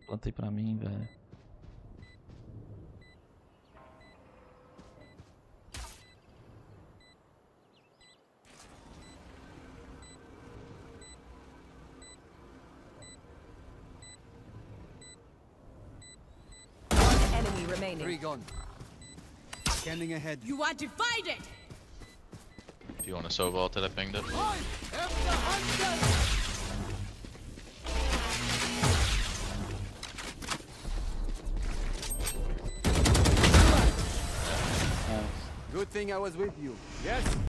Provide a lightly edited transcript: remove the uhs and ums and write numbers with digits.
Plantei pra mim, velho. Enemy remaining. 3 gone. Scanning ahead. You are divided! If you want to solo vault it, I pinged it. Good thing I was with you. Yes?